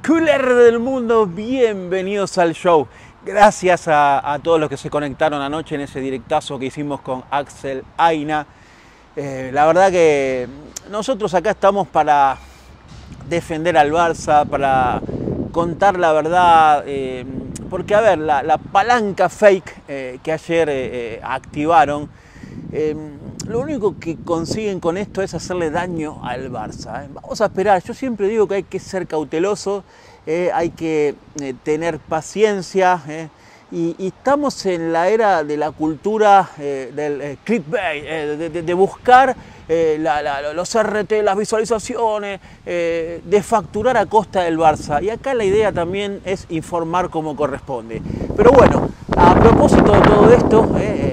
Culers del mundo, bienvenidos al show. Gracias a todos los que se conectaron anoche en ese directazo que hicimos con Axel Aina. La verdad que nosotros acá estamos para defender al Barça, para contar la verdad, porque a ver, la palanca fake que ayer activaron, lo único que consiguen con esto es hacerle daño al Barça. Vamos a esperar, yo siempre digo que hay que ser cauteloso, hay que tener paciencia, y estamos en la era de la cultura del clickbait, de buscar los RT, las visualizaciones, de facturar a costa del Barça. Y acá la idea también es informar como corresponde. Pero bueno, a propósito de todo esto,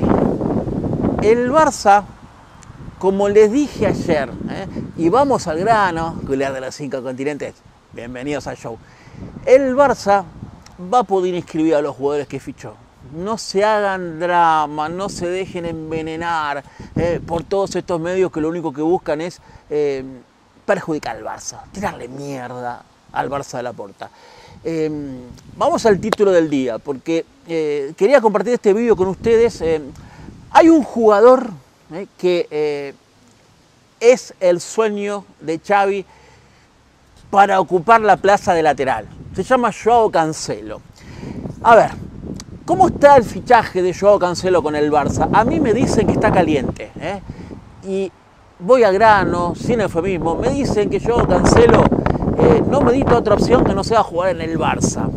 el Barça, como les dije ayer, y vamos al grano, Culers de los 5 continentes, bienvenidos al show. El Barça va a poder inscribir a los jugadores que fichó. No se hagan drama, no se dejen envenenar por todos estos medios que lo único que buscan es perjudicar al Barça, tirarle mierda al Barça de Laporta. Vamos al título del día, porque quería compartir este vídeo con ustedes. Hay un jugador que es el sueño de Xavi para ocupar la plaza de lateral. Se llama Joao Cancelo. A ver, ¿cómo está el fichaje de Joao Cancelo con el Barça? A mí me dicen que está caliente, y voy a grano, sin eufemismo. Me dicen que Joao Cancelo no medita otra opción que no sea jugar en el Barça.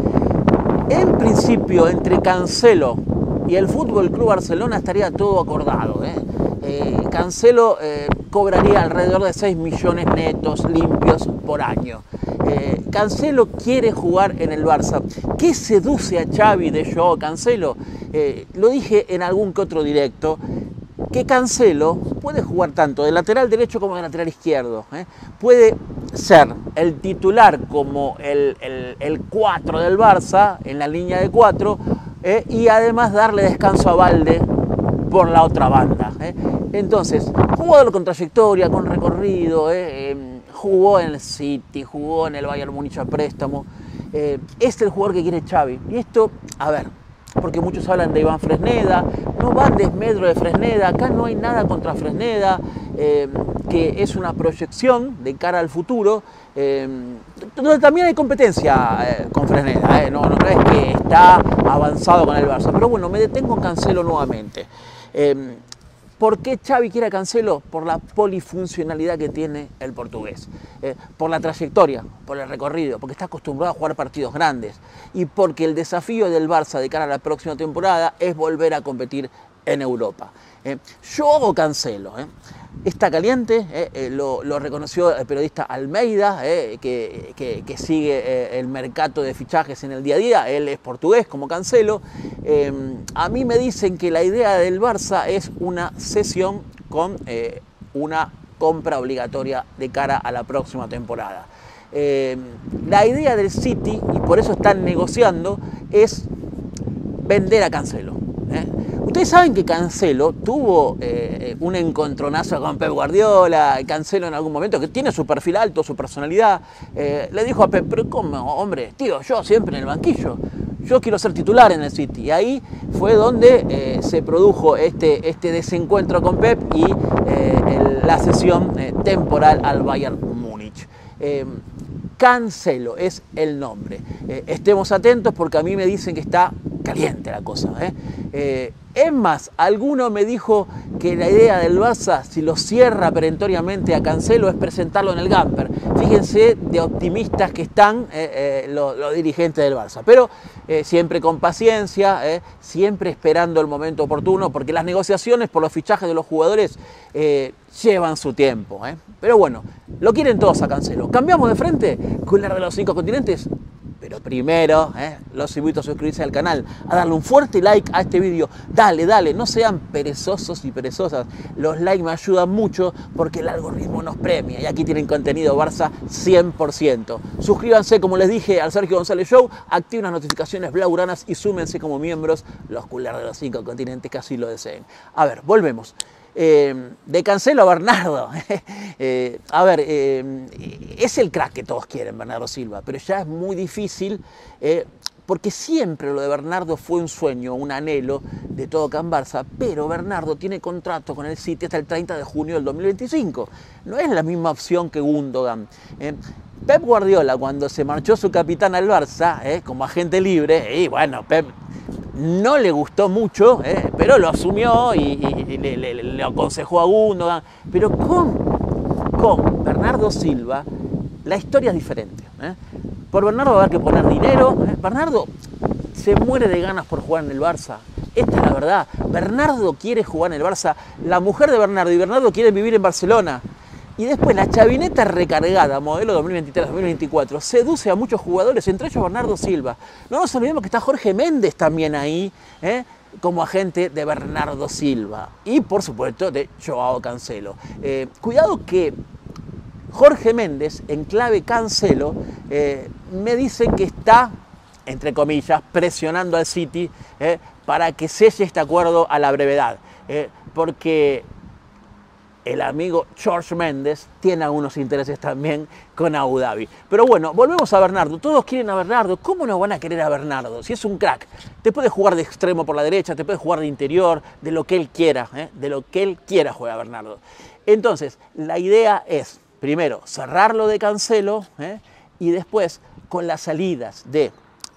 En principio, entre Cancelo y el Fútbol Club Barcelona estaría todo acordado. Cancelo cobraría alrededor de 6 millones netos limpios por año. Cancelo quiere jugar en el Barça. ¿Qué seduce a Xavi de Joao Cancelo? Lo dije en algún que otro directo, que Cancelo puede jugar tanto de lateral derecho como de lateral izquierdo. Puede ser el titular como el 4 del Barça, en la línea de 4, y además darle descanso a Balde por la otra banda. Entonces, jugador con trayectoria, con recorrido, jugó en el City, jugó en el Bayern Múnich a préstamo. Es el jugador que quiere Xavi. Y esto, a ver, porque muchos hablan de Iván Fresneda, no va en desmedro de Fresneda, acá no hay nada contra Fresneda, que es una proyección de cara al futuro, donde también hay competencia con Fresneda, no es que está avanzado con el Barça. Pero bueno, me detengo en Cancelo nuevamente. ¿Por qué Xavi quiere a Cancelo? Por la polifuncionalidad que tiene el portugués, por la trayectoria, por el recorrido, porque está acostumbrado a jugar partidos grandes y porque el desafío del Barça de cara a la próxima temporada es volver a competir en Europa. Joao Cancelo está caliente, lo reconoció el periodista Almeida, que sigue el mercado de fichajes en el día a día. Él es portugués como Cancelo. A mí me dicen que la idea del Barça es una cesión con una compra obligatoria de cara a la próxima temporada. La idea del City, y por eso están negociando, es vender a Cancelo. Ustedes saben que Cancelo tuvo un encontronazo con Pep Guardiola. Cancelo en algún momento, que tiene su perfil alto, su personalidad, le dijo a Pep: pero ¿cómo, hombre? Tío, yo siempre en el banquillo, yo quiero ser titular en el City. Y ahí fue donde se produjo este desencuentro con Pep y la cesión temporal al Bayern Múnich. Cancelo es el nombre. Estemos atentos porque a mí me dicen que está caliente la cosa. Es más, alguno me dijo que la idea del Barça, si lo cierra perentoriamente a Cancelo, es presentarlo en el Gamper. Fíjense de optimistas que están los dirigentes del Barça. Pero siempre con paciencia, siempre esperando el momento oportuno, porque las negociaciones por los fichajes de los jugadores llevan su tiempo. Pero bueno, lo quieren todos a Cancelo. ¿Cambiamos de frente? Culers de los 5 continentes. Pero primero, los invito a suscribirse al canal, a darle un fuerte like a este vídeo. Dale, no sean perezosos y perezosas. Los likes me ayudan mucho porque el algoritmo nos premia. Y aquí tienen contenido Barça 100%. Suscríbanse, como les dije, al Sergio González Show. Activen las notificaciones blaugranas y súmense como miembros los Culers de los 5 continentes que así lo deseen. A ver, volvemos. De Cancelo a Bernardo. A ver, es el crack que todos quieren, Bernardo Silva, pero ya es muy difícil, porque siempre lo de Bernardo fue un sueño, un anhelo de todo Can Barça, pero Bernardo tiene contrato con el City hasta el 30 de junio del 2025. No es la misma opción que Gundogan. Pep Guardiola, cuando se marchó su capitán al Barça, como agente libre, y bueno, Pep no le gustó mucho, pero lo asumió y le aconsejó a Gundogan. Pero con Bernardo Silva la historia es diferente. Por Bernardo va a haber que poner dinero. Bernardo se muere de ganas por jugar en el Barça. Esta es la verdad. Bernardo quiere jugar en el Barça. La mujer de Bernardo y Bernardo quieren vivir en Barcelona. Y después la chavineta recargada, modelo 2023-2024, seduce a muchos jugadores, entre ellos Bernardo Silva. No nos olvidemos que está Jorge Méndez también ahí, como agente de Bernardo Silva. Y por supuesto de Joao Cancelo. Cuidado que Jorge Méndez, en clave Cancelo, me dicen que está, entre comillas, presionando al City para que selle este acuerdo a la brevedad. Porque el amigo George Méndez tiene algunos intereses también con Abu Dhabi. Pero bueno, volvemos a Bernardo. Todos quieren a Bernardo. ¿Cómo no van a querer a Bernardo? Si es un crack, te puede jugar de extremo por la derecha, te puede jugar de interior, de lo que él quiera, de lo que él quiera juega Bernardo. Entonces, la idea es, primero, cerrarlo de Cancelo, y después, con las salidas de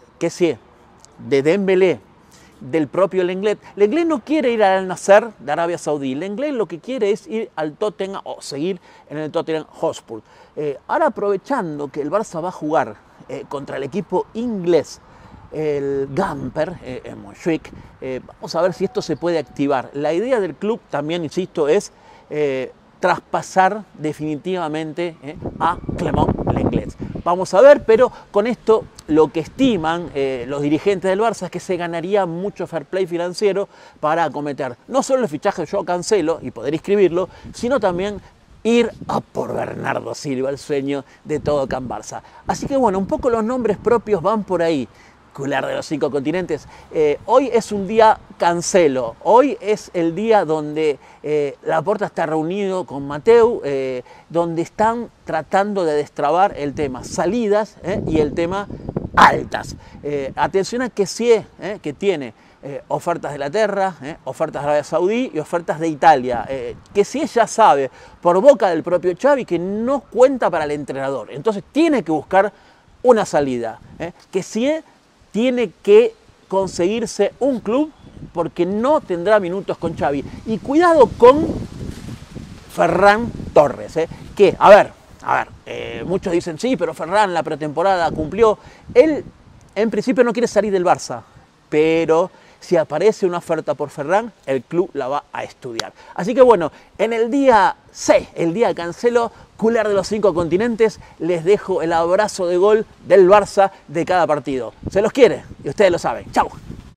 Dembélé, del propio Lenglet. Lenglet no quiere ir al Nasser de Arabia Saudí. Lenglet lo que quiere es ir al Tottenham o seguir en el Tottenham Hotspur. Ahora, aprovechando que el Barça va a jugar contra el equipo inglés, el Gamper, en Montjuic, vamos a ver si esto se puede activar. La idea del club también, insisto, es traspasar definitivamente a Clément Lenglet. Vamos a ver, pero con esto lo que estiman los dirigentes del Barça es que se ganaría mucho fair play financiero para acometer no solo el fichaje de Joao Cancelo y poder inscribirlo, sino también ir a por Bernardo Silva, el sueño de todo Can Barça. Así que bueno, un poco los nombres propios van por ahí. Cular de los 5 continentes. Hoy es un día Cancelo. Hoy es el día donde Laporta está reunido con Mateu, donde están tratando de destrabar el tema salidas y el tema altas. Atención a Kessie, que tiene ofertas de Inglaterra, ofertas de Arabia Saudí y ofertas de Italia. Kessie ya sabe, por boca del propio Xavi, que no cuenta para el entrenador. Entonces tiene que buscar una salida. Kessie tiene que conseguirse un club porque no tendrá minutos con Xavi. Y cuidado con Ferran Torres, que, a ver, muchos dicen, sí, pero Ferran la pretemporada cumplió. Él, en principio, no quiere salir del Barça, pero si aparece una oferta por Ferran, el club la va a estudiar. Así que bueno, en el día C, el día de Cancelo, Cular de los 5 continentes, les dejo el abrazo de gol del Barça de cada partido. Se los quiere y ustedes lo saben. ¡Chau!